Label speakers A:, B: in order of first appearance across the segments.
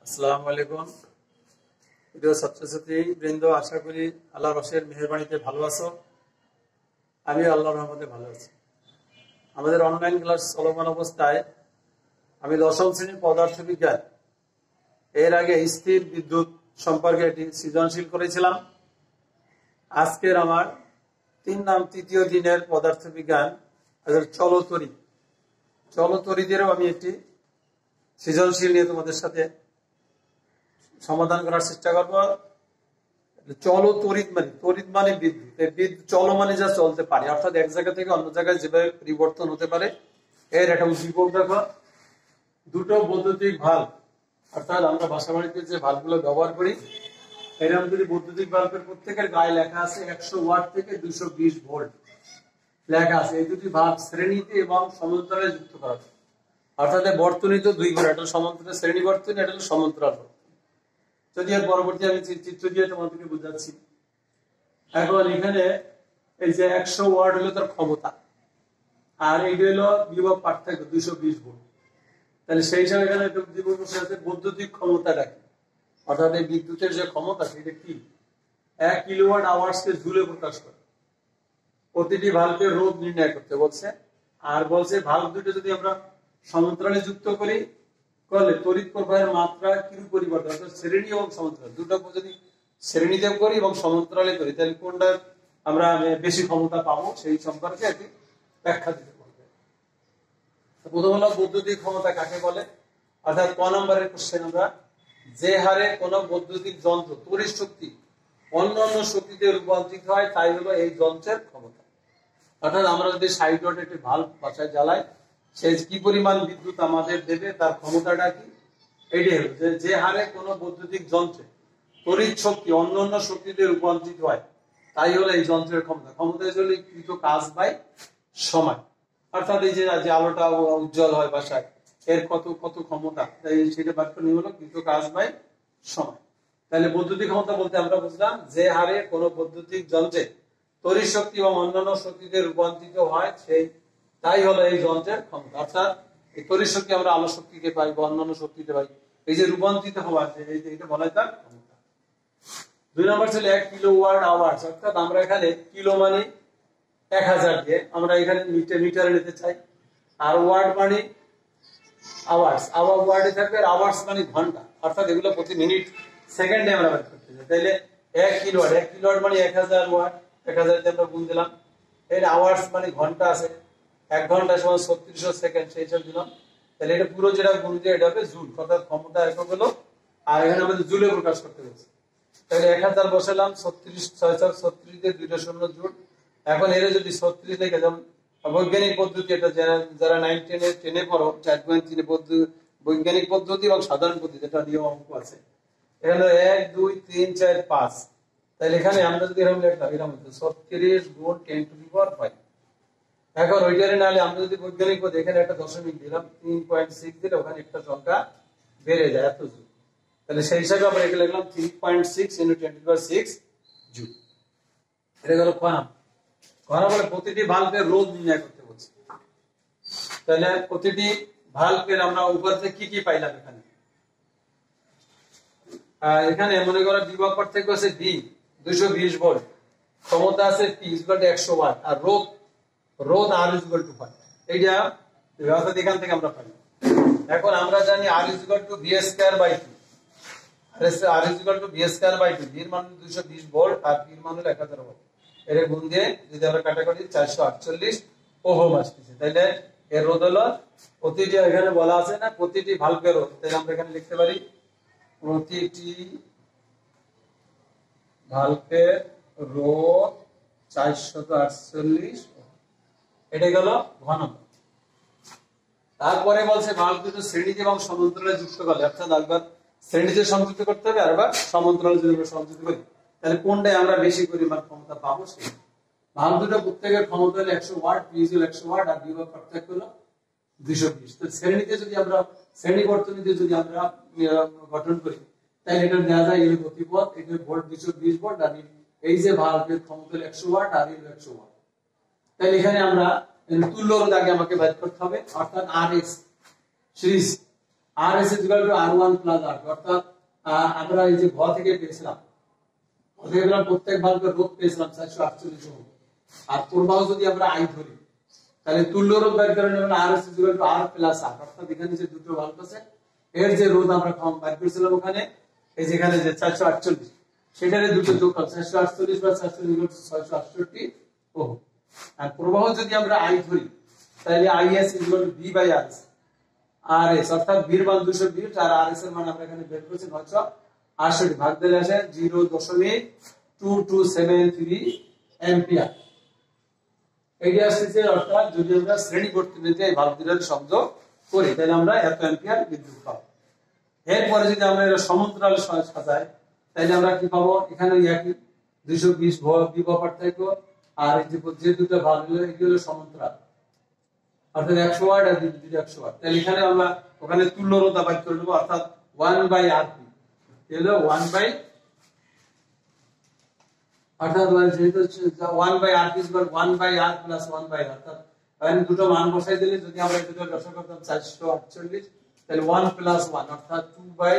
A: আসসালামু আলাইকুম প্রিয় ছাত্রছাত্রী বৃন্দ, আশা করি আল্লাহর অশেষ মেহেরবানিতে ভালো আছো। আমি আল্লাহর রহমতে ভালো আছি। আমাদের অনলাইন ক্লাস চলমান অবস্থায় আমি দশম শ্রেণীর পদার্থ বিজ্ঞান এর আগে স্থির বিদ্যুৎ সম্পর্কে এটি সৃজনশীল করেছিলাম। আজকের আমার তৃতীয় দিনের পদার্থ বিজ্ঞান চলতরিদেরও আমি একটি সৃজনশীল নিয়ে তোমাদের সাথে সমাধান করার চেষ্টা করবো। তড়িৎ মানে বিদ্যুৎ চল মানে যা চলতে পারে, অর্থাৎ এক জায়গা থেকে অন্য জায়গায় যেভাবে পরিবর্তন হতে পারে এর একটা উদ্দীপক দেখো। দুটো বৈদ্যুতিক ভাল্ব, অর্থাৎ আমরা বাসা বাড়িতে যে ভাল্বগুলো ব্যবহার করি, এরকম যদি বৈদ্যুতিক ভাল্বের প্রত্যেকের গায়ে লেখা আছে 100 ওয়াট থেকে 220 ভোল্ট লেখা আছে। এই দুটি ভাল্ব শ্রেণীতে এবং সমান্তরালে যুক্ত করা হয়। অর্থাৎ বর্তনী তো দুই ঘর, একটা সমান্তরাল শ্রেণী বর্তনী, এটা হলো সমান্তরাল বর্তনী। যদি এর পরবর্তী আমি চিত্র দিয়ে তোমাদেরকে বোঝাচ্ছি। এখন এখানে এই যে 100 ওয়াট হলো তার ক্ষমতা, আর এইটা হলো বিভব পার্থক্য 220 ভোল্ট। তাহলে সেই হিসাবে এখানে বৈদ্যুতিক ক্ষমতাটা কি, অর্থাৎ এই বিদ্যুতের যে ক্ষমতা সেটা কি 1 কিলোওয়াট আওয়ার্সকে জুলে প্রকাশ করে। প্রতিটি ভাল্বের রোধ নির্ণয় করতে বলছে, আর বলছে ভাল্ব দুটো যদি আমরা সমান্তরালে যুক্ত করি করলে তড়িৎ প্রবাহের মাত্রা কিরূপ পরিবর্তন, অর্থাৎ শ্রেণী এবং সমান্তরাল দুটো যদি শ্রেণীতে করি এবং সমান্তরালে করি তাহলে কোনটা আমরা বেশি ক্ষমতা পাবো সেই সম্পর্কে একটি ব্যাখ্যা দিতে পারবে। প্রথম হলো বৈদ্যুতিক ক্ষমতা কাকে বলে, অর্থাৎ ক নম্বরের কোশ্চেন, আমরা যে হারে কোন বৈদ্যুতিক যন্ত্র তড়িৎ শক্তি অন্যান্য শক্তিতে রূপান্তরিত হয় তাই হলো এই যন্ত্রের ক্ষমতা। অর্থাৎ আমরা যদি 60 ওয়াট একটি ভাল্ব বাসায় জ্বালাই, সে কি পরিমাণ বিদ্যুৎ আমাদের দেবে তার ক্ষমতাটা কি, এটাই হলো যে হারে কোন বৈদ্যুতিক যন্ত্রে তড়িৎ শক্তি অন্যান্য শক্তিতে রূপান্তরিত হয় তাই হলো এই যন্ত্রের ক্ষমতা। ক্ষমতা হলো কৃত কাজ বাই সময়, অর্থাৎ এই যে আলোটা উজ্জ্বল হয় বাসায় এর কত কত ক্ষমতা, সেটা বাক্য নিয়ে হলো কৃত কাজ বাই সময়। তাহলে বৈদ্যুতিক ক্ষমতা বলতে আমরা বুঝলাম যে হারে কোন বৈদ্যুতিক যন্ত্রে তড়িৎ শক্তি এবং অন্যান্য শক্তিতে রূপান্তরিত হয় তাই হলো এই যন্ত্রের ক্ষমতা। অর্থাৎ এই তড়িৎ শক্তি আমরা আলো শক্তিকে পাই বা অন্যান্য শক্তিতে পাই, এই যে রূপান্তরিত হওয়া এটা বলা হয় তার ক্ষমতা। 2 নম্বর ছিল 1 কিলোওয়াট আওয়ার্স, অর্থাৎ আমরা এখানে কিলো মানে 1000 দিয়ে আমরা এখানে মিটারে নিতে চাই, আর ওয়াট মানে আওয়ার্স, ওয়ার্ডে থাকবে, আর আওয়ার্স মানে ঘন্টা, অর্থাৎ এগুলো প্রতি মিনিট সেকেন্ডে আমরা বের করতে চাই। তাইলে 1 কিলোওয়াট মানে 1000 ওয়াট, 1000 দিয়ে আমরা গুণ দিলাম। এর আওয়ার্স মানে ঘন্টা আছে, 1 ঘন্টা সমান 3600 সেকেন্ড, সেই হিসাব দিলাম। তাহলে এটা পুরো যেটা গুণ দিয়ে এটা হবে জুল, অর্থাৎ ক্ষমতা একক হলো, আর এখানে আমাদের জুলে প্রকাশ করতে হচ্ছে। তাহলে 1000 বসালাম, 36 দিয়ে 2 শূন্য জুল। এখন এর যদি 36 লিখে, যেমন বৈজ্ঞানিক পদ্ধতি, এটা যারা 9 10 পড়ো 4.3 বৈজ্ঞানিক পদ্ধতি এবং সাধারণ পদ্ধতি, এটা নিয়ম অঙ্ক আছে। এখানে 1 2 3 4 5, তাহলে এখানে আমরা যদি এরকম লিখলাম, এরকম 36 গুণ 10 টু দি পাওয়ার 5। এখন ওইটারে নালে আমরা যদি বৈজ্ঞানিক পদ্ধতি এখানে একটা দশমিক দিলাম, 3.6 দিলে ওখানে একটা সংখ্যা বেড়ে যায় এত জুল। তাহলে সেই হিসাবে আমরা এখানে লিখলাম 3.6 × 10⁶ জুল। এটা গেল কনা বলে প্রতিটি ভাল্বের রোধ নির্ণয় করতে বলছে। তাহলে প্রতিটি ভাল্বের আমরা উপর থেকে কি পাইলাম, এখানে মনে করো বিভব পার্থক্য আছে V 220 ভোল্ট, ক্ষমতা আছে P 100 ওয়াট, আর রোধ R = 5। এইটা অর্থাৎ এখান থেকে আমরা পাই। এখন আমরা জানি R = V²/2, R = V²/2, V এর মান 220 ভোল্ট আর P এর মান হলো 1000 ভোল্ট। এর গুণ দিয়ে যদি আমরা কাটাকাটি 448 ওহম আসছে। তাহলে এর রোধ হলো প্রতিটি, এখানে বলা আছে না প্রতিটি ভাল্বের রোধ, তাহলে আমরা এখানে লিখতে পারি প্রতিটি ভাল্বের রোধ 448 ওহম। এটা গেল ঘন। তারপরে বলছে ভাল্ব দুটো শ্রেণীতে এবং সমান্তরালে যুক্ত করলে, অর্থাৎ একবার শ্রেণীতে সংযুক্ত করতে হবে আর একবার সমান্তরালে যদি আমরা সংযুক্ত করি তাহলে কোনটায় আমরা বেশি পরিমাণ ক্ষমতা পাবো। সেই ভাল্ব দুটো প্রত্যেকের ক্ষমতা হলো 100 ওয়াট, P = 100 ওয়াট, আর বিভব পার্থক্য হলো 220। তো শ্রেণীতে যদি আমরা শ্রেণী বর্তনীতে যদি আমরা গঠন করি তাহলে এটা দেওয়া যায় এর গতিপথ, এটা ভোল্ট 220 ভোল্ট, আর এই যে ভাল্বের ক্ষমতা হলো 100 ওয়াট আর এর 100 ওয়াট। তাহলে এখানে আমরা তুল্য রোধ আগে আমাকে বের করতে হবে, অর্থাৎ RS series R S equal to R1 plus R2, অর্থাৎ আমরা এই যে ঘ থেকে পেয়েছিলাম, প্রত্যেক ভালভে রোধ পেয়েছিলাম 448 ওহম, আর প্রবাহ যদি আমরা আই ধরি তাহলে তুল্য রোধ বের করে নেবেন আর S equal to R plus R, অর্থাৎ এখানে যে দুটো ভালভ আছে এর যে রোধ আমরা কম বের করেছিলাম ওখানে, এই যেখানে যে 448 সেটারে দুটো যোগ করলে 448 প্লাস 448 668 ওহম। আর প্রবাহ যদি আমরা আই ধরি তাহলে IS equal to V by RS, RS অর্থাৎ V এর মান 220 আর RS এর মান আমরা এখানে বের করেছি 968, ভাগ দিলে আসে 0.2273 অ্যাম্পিয়ার। এইটা আসছে, অর্থাৎ যদি আমরা শ্রেণী বর্তনীতে এই ভালভ দুটোর সংযোগ করি তাহলে আমরা এত অ্যাম্পিয়ার বিদ্যুৎ পাবো। এরপরে যদি আমরা এটা সমান্তরাল সাজাই তাহলে আমরা কি পাবো, এখানে একই 220 বিভব পার্থক্য, আর এই যে দুটো ভালভ হলো এগুলো সমান্তরাল, অর্থাৎ 100 ওয়াট আর 100 ওয়াট। তাহলে এখানে আমরা ওখানে তুল্য রোধ বাদ করে নেব, অর্থাৎ 1/RP হলো 1 অর্থাৎ যেহেতু 1/RP equal 1/R plus 1/R, অর্থাৎ এখানে দুটো মান বসাই দিলে যদি আমরা এই দুটো দশক করতাম 448 তাহলে 1 প্লাস 1 অর্থাৎ 2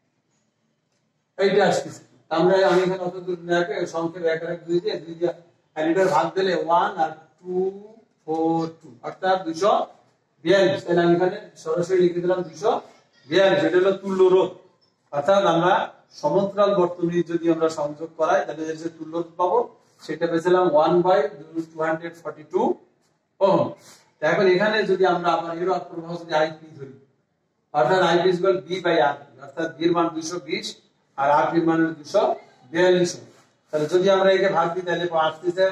A: এইটা আসছে। আমরা আমি এখানে অত দূর না রেখে সংখ্যা এক এক দুই দিয়ে এলিটার ভাগ দিলে 1 আর 2 4 2 অর্থাৎ 242। তাহলে আমি এখানে সরাসরি লিখে দিলাম 242, এটা হলো তুল্য রোধ। অর্থাৎ আমরা সমান্তরাল বর্তনী যদি আমরা সংযোগ করাই তাহলে যে তুল্য রোধ পাবো সেটা পেয়েছিলাম 1/242 ওহম। এখন এখানে যদি আমরা আবার এর প্রবাহ যদি IP ধরি, অর্থাৎ IP equal V by RP, অর্থাৎ V এর মান 220 আর RP এর মান 242, তাহলে যদি আমরা একে ভাগ দিই তাহলে আসছে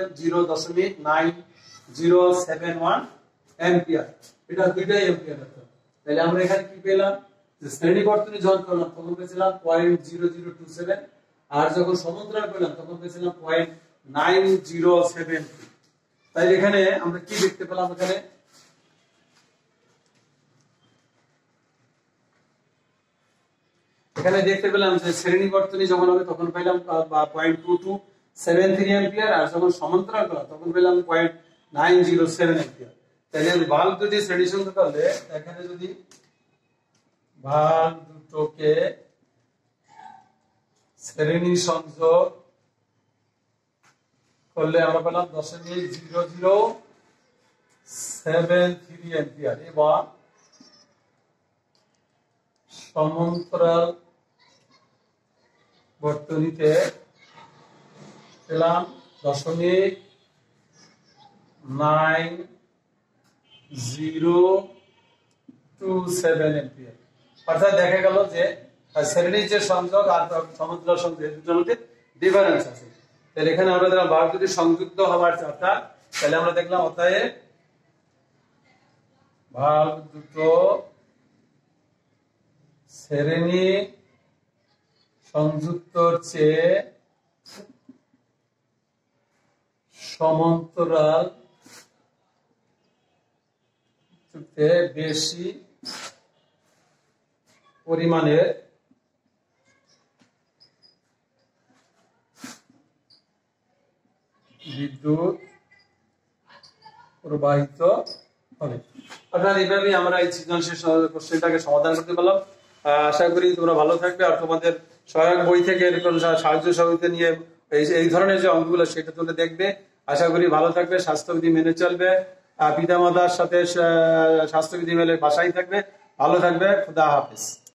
A: 0.9071 অ্যাম্পিয়ার, এটা দুইটাই অ্যাম্পিয়ার। তাহলে আমরা এখানে কি পেলাম, যে শ্রেণী বর্তনী যখন করলাম তখন পেয়েছিলাম 0.0027, আর যখন সমান্তরাল করলাম তখন পেয়েছিলাম 0.9073। তাই এখানে আমরা কি দেখতে পেলাম, এখানে দেখতে পেলাম যে শ্রেণী বর্তনী যখন হবে তখন পেলাম 0.2273 অ্যাম্পিয়ার, আর যখন সমান্তরাল করলাম তখন পেলাম 0.907 অ্যাম্পিয়ার। তাহলে ভালভ দুটি শ্রেণী সংযোগ করলে এখানে যদি ভালভ দুটোকে শ্রেণী সংযোগ করলে আমরা পেলাম 0.0073 অ্যাম্পিয়ার, এবং সমান্তরাল বর্তনীতে পেলাম 0.9027 অ্যাম্পিয়ার। অর্থাৎ দেখা গেল যে শ্রেণীর যে সংযোগ আর সমান্তরাল সংযোগ এই দুটোর মধ্যে ডিফারেন্স আছে। তাহলে এখানে আমরা দেখলাম ভালভ দুটি সংযুক্ত হওয়ার অর্থাৎ, তাহলে আমরা দেখলাম অতএব ভালভ দুটো শ্রেণী সংযুক্তর চেয়ে সমান্তরাল বেশি পরিমাণের বিদ্যুৎ প্রবাহিত হবে। অর্থাৎ এইভাবে আমরা এই সৃজনশীল কোশ্চেনটাকে সমাধান করতে পারলাম। আশা করি তোমরা ভালো থাকবে, আর তোমাদের সহায়ক বই থেকে এরকম সাহায্য সহযোগিতা নিয়ে এই ধরনের যে অঙ্কগুলো সেটা তুলে দেখবে। আশা করি ভালো থাকবে, স্বাস্থ্যবিধি মেনে চলবে, পিতামাতার সাথে স্বাস্থ্যবিধি মেনে বাসায় থাকবে, ভালো থাকবে। খুদা হাফেজ।